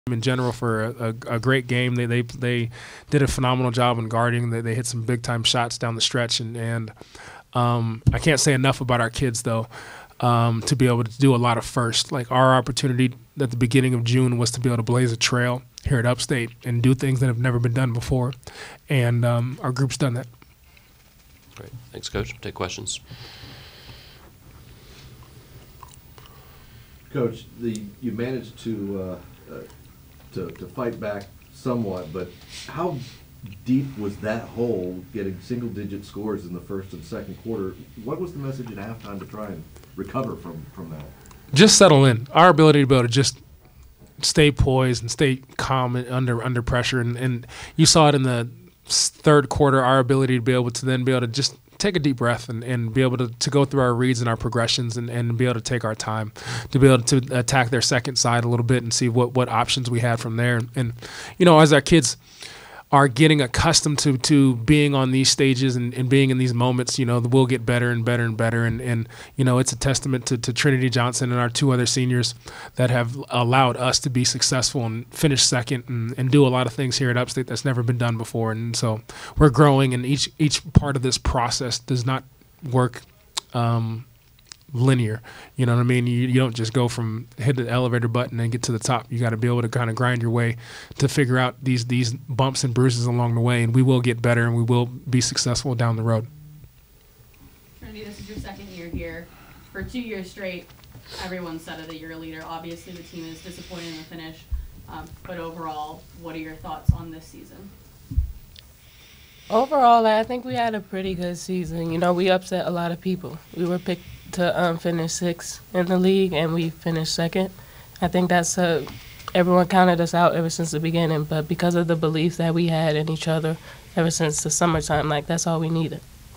in general for a great game. They did a phenomenal job in guarding. They hit some big time shots down the stretch, and I can't say enough about our kids though. To be able to do a lot of firsts. Like our opportunity at the beginning of June was to be able to blaze a trail here at Upstate and do things that have never been done before, and our group's done that. Great, thanks, Coach. Take questions. Coach, you managed to fight back somewhat, but how deep was that hole, getting single-digit scores in the first and second quarter? What was the message at halftime to try and recover from that? Just settle in. Our ability to be able to just stay poised and stay calm under pressure, and you saw it in the third quarter. Our ability to be able to just take a deep breath and be able to go through our reads and our progressions and be able to take our time to be able to attack their second side a little bit and see what options we had from there. And as our kids are getting accustomed to being on these stages and being in these moments, we'll get better and better and better. And it's a testament to Trinity Johnson and our two other seniors that have allowed us to be successful and finish second and do a lot of things here at Upstate that's never been done before. And so we're growing, and each part of this process does not work linear. You know what I mean? You don't just go from hit the elevator button and get to the top. You got to be able to kind of grind your way to figure out these bumps and bruises along the way, and we will get better and we will be successful down the road. Trinity, this is your second year here. For 2 years straight, everyone said that you're a leader. Obviously, the team is disappointed in the finish, but overall, what are your thoughts on this season? Overall, I think we had a pretty good season. We upset a lot of people. We were picked to finish sixth in the league, and we finished second. I think that's everyone counted us out ever since the beginning, but because of the belief that we had in each other ever since the summertime, that's all we needed.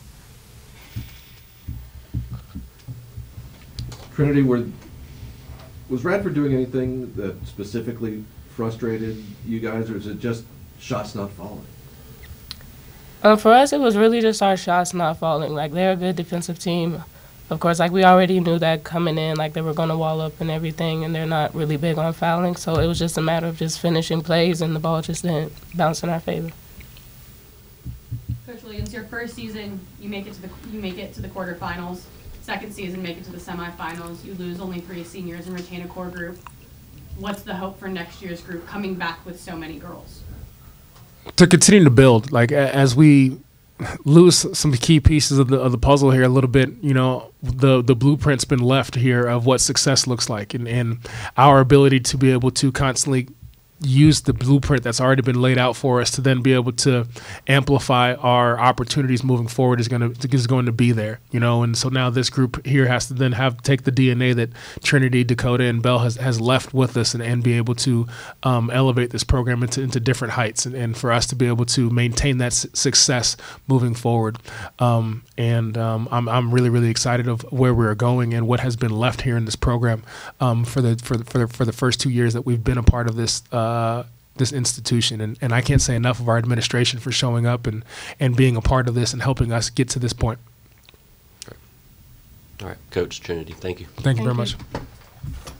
Trinity, was Radford doing anything that specifically frustrated you guys, or is it just shots not falling? For us, it was really just our shots not falling. They're a good defensive team. Of course, we already knew that coming in, they were going to wall up and everything, and they're not really big on fouling. So it was just a matter of just finishing plays, and the ball just didn't bounce in our favor. Coach Williams, your first season, you make it to the quarterfinals. Second season, make it to the semifinals. You lose only 3 seniors and retain a core group. What's the hope for next year's group coming back with so many girls? To continue to build, as we lose some key pieces of the puzzle here a little bit, the blueprint's been left here of what success looks like, and our ability to be able to constantly use the blueprint that's already been laid out for us to then be able to amplify our opportunities moving forward is going to be there, and so now this group here has to then take the DNA that Trinity, Dakota, and Bell has left with us and be able to elevate this program into different heights, and for us to be able to maintain that success moving forward. I'm really, really excited of where we're going and what has been left here in this program for the first 2 years that we've been a part of this institution, and I can't say enough of our administration for showing up and being a part of this and helping us get to this point. All right, Coach, Trinity, thank you. Thank you very much.